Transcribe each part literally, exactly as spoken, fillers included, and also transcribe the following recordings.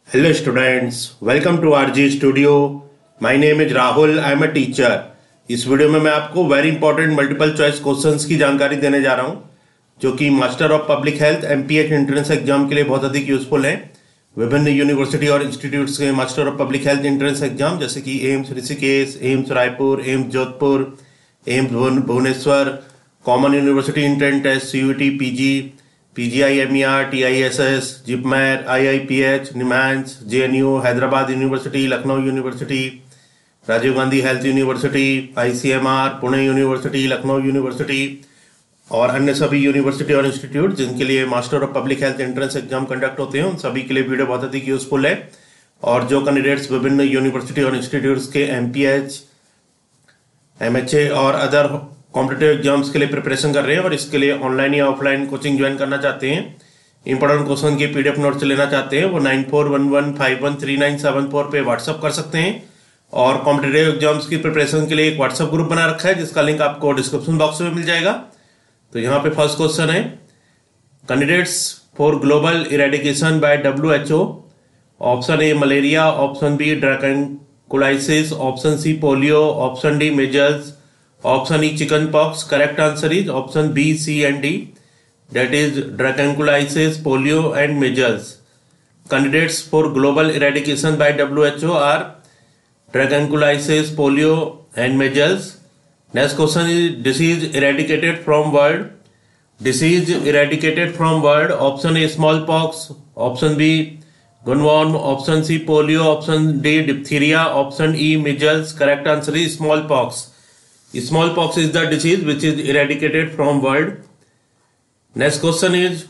Hello students, welcome to R G Studio. My name is Rahul. I am a teacher. इस वीडियो में मैं आपको very important multiple choice questions की जानकारी देने जा रहा हूं, जो कि master of public health MPH entrance exam के लिए बहुत अधिक यूजफुल है। विभिन्न यूनिवर्सिटी और इंस्टीट्यूट्स के master of public health entrance exam जैसे कि AIIMS Rishikesh, AIIMS Raipur, AIIMS Jodhpur, AIIMS Bhubaneswar, common university entrance test, CUET, PG, PGIMER, TISS, JIPMER, IIPH, NIMHANS, JNU, Hyderabad university, Lucknow university, Rajiv Gandhi health university, ICMR, Pune university, Lucknow university और अन्य सभी university और institute जिनके लिए master of public health entrance exam conduct होते हैं, उन सभी के लिए वीडियो बहुत अधिक यूजफुल है। और जो कैंडिडेट्स विभिन्न यूनिवर्सिटी और इंस्टीट्यूट्स के एमपीएच, एमएचए और अदर कॉम्पिटिटिव एग्जाम्स के लिए प्रिपरेशन कर रहे हैं और इसके लिए ऑनलाइन या ऑफलाइन कोचिंग ज्वाइन करना चाहते हैं, इंपॉर्टेंट क्वेश्चन के पीडीएफ नोट्स लेना चाहते हैं, वो nine four one one five one three nine seven four पे व्हाट्सअप कर सकते हैं। और कॉम्पिटिटिव एग्जाम्स की प्रिपरेशन के लिए एक व्हाट्सएप ग्रुप बना रखा है जिसका लिंक आपको डिस्क्रिप्शन बॉक्स में मिल जाएगा। तो यहाँ पे फर्स्ट क्वेश्चन है, candidates for global eradication by W H O. Option A malaria, option B dracunculiasis, option C polio, option D measles, option E chicken pox. Correct answer is option B, C and D, that is dracunculiasis, polio and measles. Candidates for global eradication by W H O are dracunculiasis, polio and measles. Next question is disease eradicated from world. Disease eradicated from world. Option A smallpox, option B gunworm, option C polio, option D diphtheria, option E measles. Correct answer is smallpox. Smallpox is the disease which is eradicated from world. Next question is,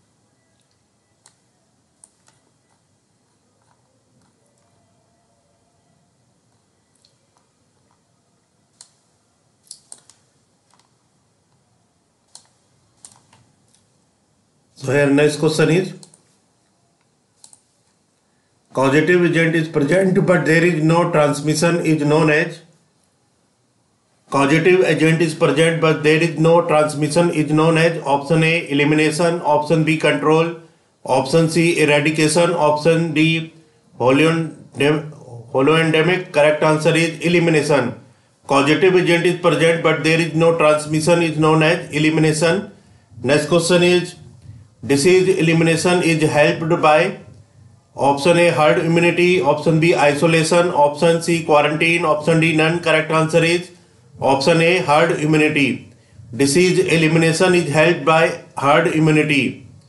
so here next question is, causative agent is present but there is no transmission is known as. Causative agent is present but there is no transmission is known as. Option A elimination, option B control, option C eradication, option D holoendemic. Correct answer is elimination. Causative agent is present but there is no transmission is known as elimination. Next question is, disease elimination is helped by. Option A herd immunity, option B isolation, option C quarantine, option D none. Correct answer is option A herd immunity. Disease elimination is helped by herd immunity.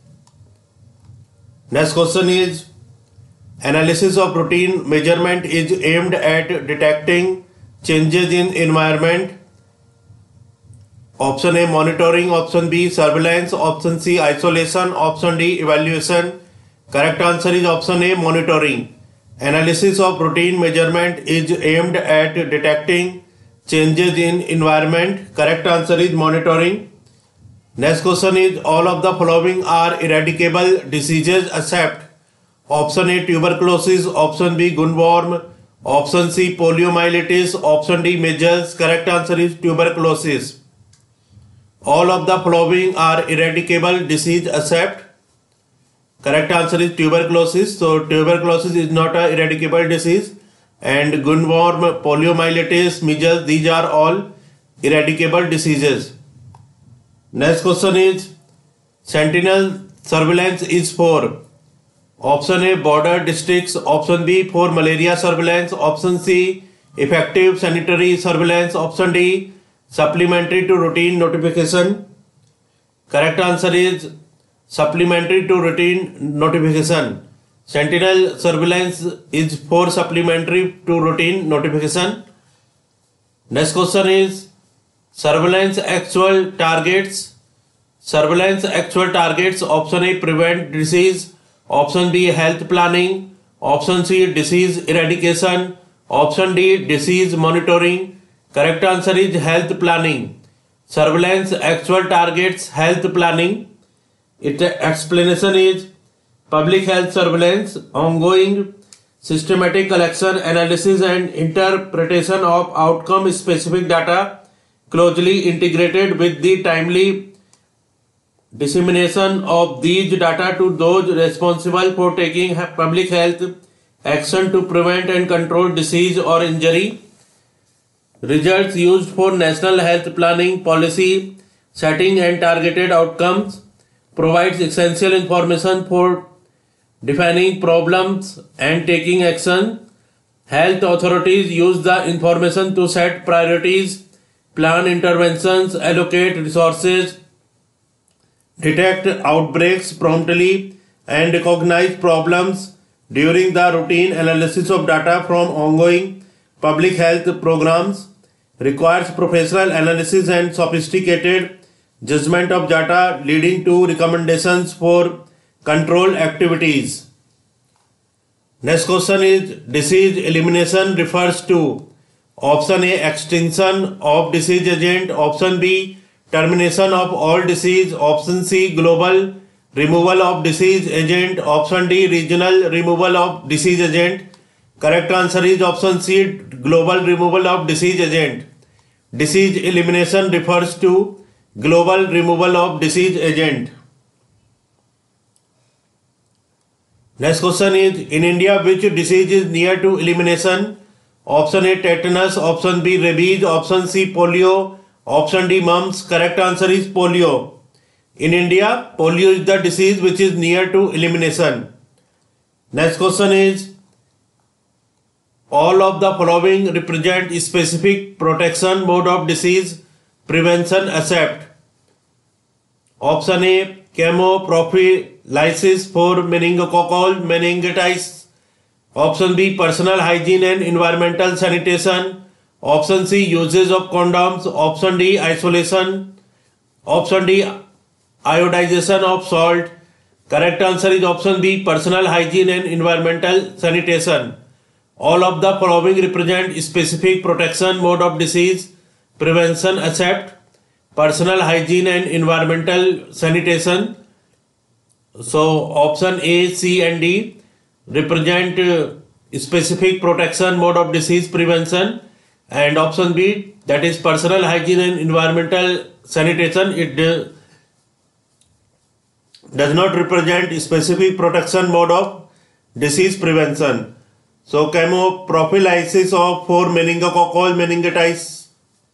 Next question is, analysis of routine measurement is aimed at detecting changes in environment. Option A monitoring, option B surveillance, option C isolation, option D evaluation. Correct answer is option A monitoring. Analysis of routine measurement is aimed at detecting changes in environment. Correct answer is monitoring. Next question is, all of the following are eradicable diseases except. Option A tuberculosis, option B gunworm, option C poliomyelitis, option D measles. Correct answer is tuberculosis. All of the following are eradicable disease except. Correct answer is tuberculosis. So tuberculosis is not a eradicable disease. And gunworm, poliomyelitis, measles, these are all eradicable diseases. Next question is, sentinel surveillance is for. Option A border districts, option B for malaria surveillance, option C effective sanitary surveillance, option D supplementary to routine notification. Correct answer is supplementary to routine notification. Sentinel surveillance is for supplementary to routine notification. Next question is, surveillance actual targets. Surveillance actual targets. Option A prevent disease, option B health planning, option C disease eradication, option D disease monitoring. Correct answer is health planning. Surveillance actual targets health planning. Its explanation is, public health surveillance, ongoing systematic collection, analysis and interpretation of outcome specific data closely integrated with the timely dissemination of these data to those responsible for taking public health action to prevent and control disease or injury. Results used for national health planning, policy setting and targeted outcomes. Provides essential information for defining problems and taking action. Health authorities use the information to set priorities, plan interventions, allocate resources, detect outbreaks promptly, and recognize problems during the routine analysis of data from ongoing public health programs. Requires professional analysis and sophisticated judgment of data, leading to recommendations for control activities. Next question is, disease elimination refers to option A, extinction of disease agent, option B, termination of all disease, option C, global removal of disease agent, option D, regional removal of disease agent. Correct answer is option C, global removal of disease agent. Disease elimination refers to global removal of disease agent. Next question is, in India, which disease is near to elimination? Option A, tetanus, option B, rabies, option C, polio, option D, mumps. Correct answer is polio. In India, polio is the disease which is near to elimination. Next question is, all of the following represent specific protection mode of disease prevention except. Option A, chemoprophylaxis for meningococcal meningitis. Option B, personal hygiene and environmental sanitation. Option C, uses of condoms. Option D, isolation. Option D, iodization of salt. Correct answer is option B, personal hygiene and environmental sanitation. All of the following represent specific protection mode of disease prevention except personal hygiene and environmental sanitation. So option A, C and D represent uh, specific protection mode of disease prevention, and option B, that is personal hygiene and environmental sanitation, it uh, does not represent specific protection mode of disease prevention. So chemoprophylaxis of for meningococcal meningitis,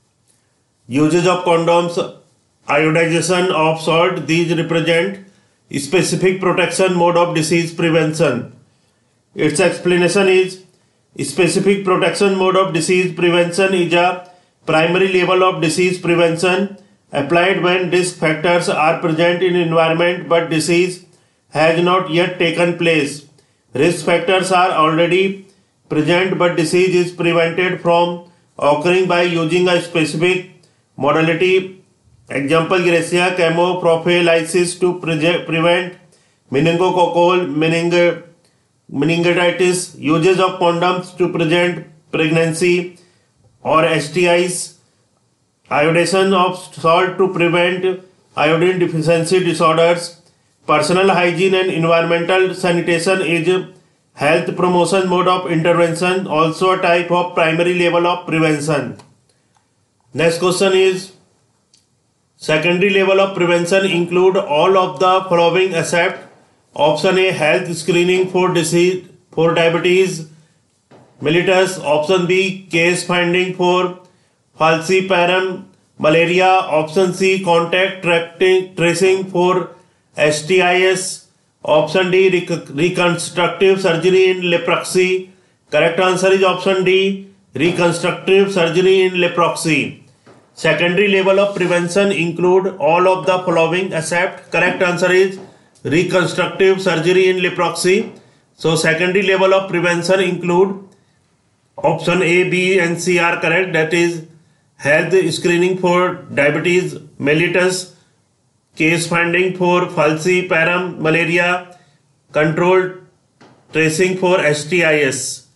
uses of condoms, iodization of salt, these represent specific protection mode of disease prevention. Its explanation is, specific protection mode of disease prevention is a primary level of disease prevention applied when risk factors are present in environment but disease has not yet taken place. Risk factors are already present but disease is prevented from occurring by using a specific modality. Example, Gracia chemoprophylaxis to pre prevent meningococcal mening meningitis, uses of condoms to prevent pregnancy or S T Is, iodization of salt to prevent iodine deficiency disorders. Personal hygiene and environmental sanitation is health promotion mode of intervention, also a type of primary level of prevention. Next question is, secondary level of prevention include all of the following except. Option A, health screening for disease for diabetes mellitus. Option B, case finding for falciparum malaria. Option C, contact tracking, tracing for S T Is. Option D, rec reconstructive surgery in leprosy. Correct answer is option D, reconstructive surgery in leprosy. Secondary level of prevention include all of the following except. Correct answer is reconstructive surgery in leprosy. So secondary level of prevention include option A, B and C are correct, that is health screening for diabetes mellitus, case finding for falciparum malaria, controlled tracing for S T Is,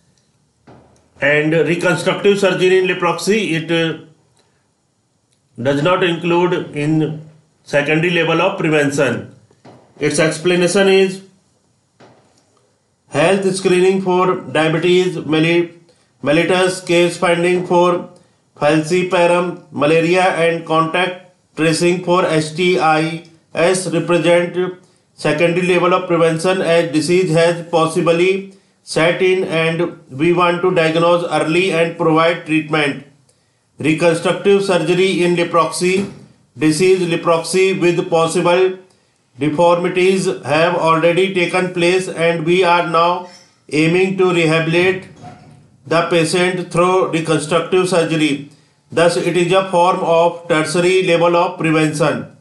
and reconstructive surgery in leprosy, it uh, does not include in secondary level of prevention. Its explanation is, health screening for diabetes mellitus, case finding for falciparum malaria and contact tracing for S T I S represent secondary level of prevention as disease has possibly set in and we want to diagnose early and provide treatment. Reconstructive surgery in leprosy disease. Leprosy with possible deformities have already taken place and we are now aiming to rehabilitate the patient through reconstructive surgery. Thus, it is a form of tertiary level of prevention.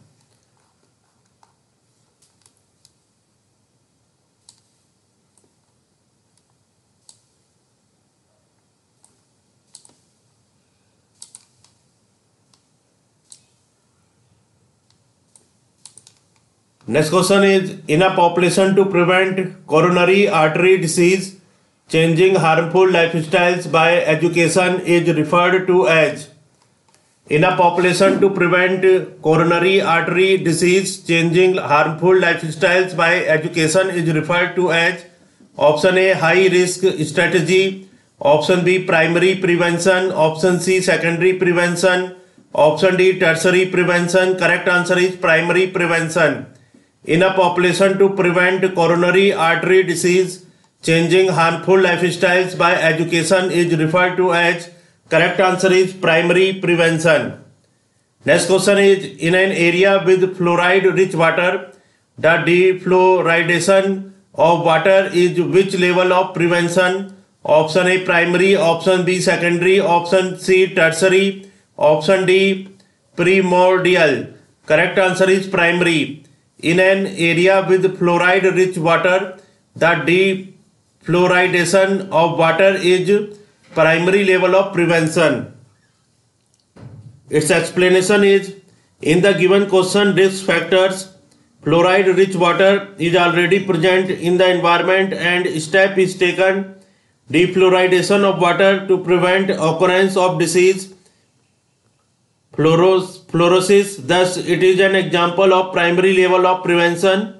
Next question is, in a population to prevent coronary artery disease, changing harmful lifestyles by education is referred to as. In a population to prevent coronary artery disease, changing harmful lifestyles by education is referred to as. Option A, high risk strategy. Option B, primary prevention. Option C, secondary prevention. Option D, tertiary prevention. Correct answer is primary prevention. In a population to prevent coronary artery disease, changing harmful lifestyles by education is referred to as. Correct answer is primary prevention. Next question is, in an area with fluoride rich water, the defluoridation of water is which level of prevention? Option A, primary. Option B, secondary. Option C, tertiary. Option D, primordial. Correct answer is primary. In an area with fluoride rich water, the defluoridation of water is primary level of prevention. Its explanation is, in the given question risk factors, fluoride rich water is already present in the environment and step is taken defluoridation of water to prevent occurrence of disease Fluoros, fluorosis. Thus, it is an example of primary level of prevention.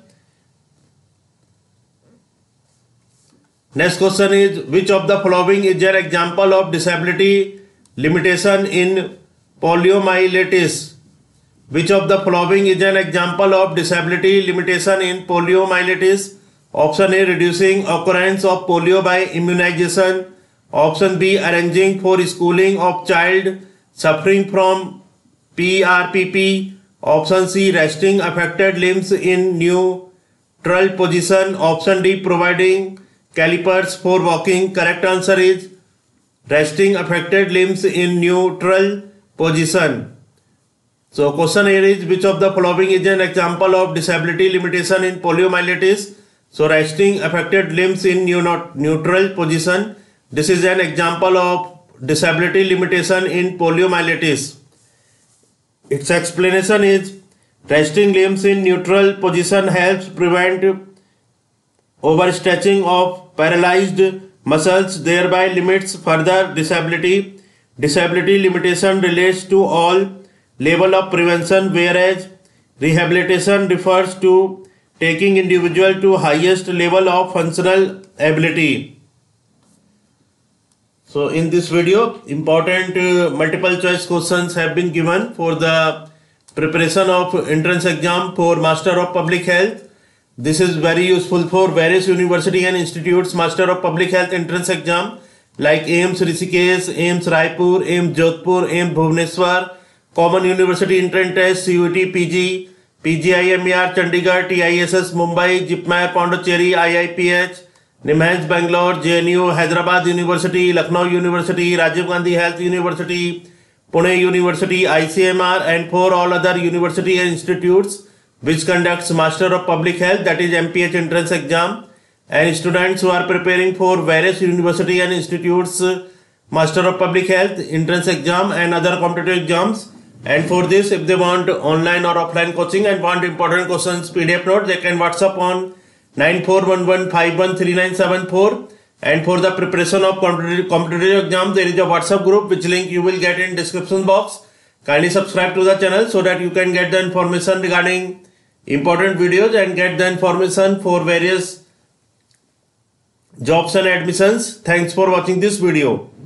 Next question is, which of the following is an example of disability limitation in poliomyelitis? Which of the following is an example of disability limitation in poliomyelitis? Option A, reducing occurrence of polio by immunization. Option B, arranging for schooling of child suffering from P R P P. Option C, resting affected limbs in neutral position. Option D, providing calipers for walking. Correct answer is resting affected limbs in neutral position. So question here is, which of the following is an example of disability limitation in poliomyelitis? So resting affected limbs in neutral position. This is an example of disability limitation in poliomyelitis. Its explanation is, resting limbs in neutral position helps prevent overstretching of paralyzed muscles, thereby limits further disability. Disability limitation relates to all level of prevention, whereas rehabilitation refers to taking individual to highest level of functional ability. So in this video, important uh, multiple choice questions have been given for the preparation of entrance exam for Master of Public Health. This is very useful for various university and institutes Master of Public Health entrance exam like AIIMS Rishikesh, AIIMS Raipur, AIIMS Jodhpur, AIIMS Bhubaneswar, Common University Entrance Test, C U E T P G, P G I M E R Chandigarh, T I S S Mumbai, JIPMER Pondicherry, I I P H, NIMHANS Bangalore, J N U, Hyderabad University, Lucknow University, Rajiv Gandhi Health University, Pune University, I C M R, and for all other university and institutes which conducts Master of Public Health, that is M P H entrance exam, and students who are preparing for various university and institutes Master of Public Health entrance exam and other competitive exams. And for this, if they want online or offline coaching and want important questions P D F note, they can WhatsApp on nine four one one five one three nine seven four. And for the preparation of competitive, competitive exam, there is a WhatsApp group which link you will get in description box. Kindly subscribe to the channel so that you can get the information regarding important videos and get the information for various jobs and admissions. Thanks for watching this video.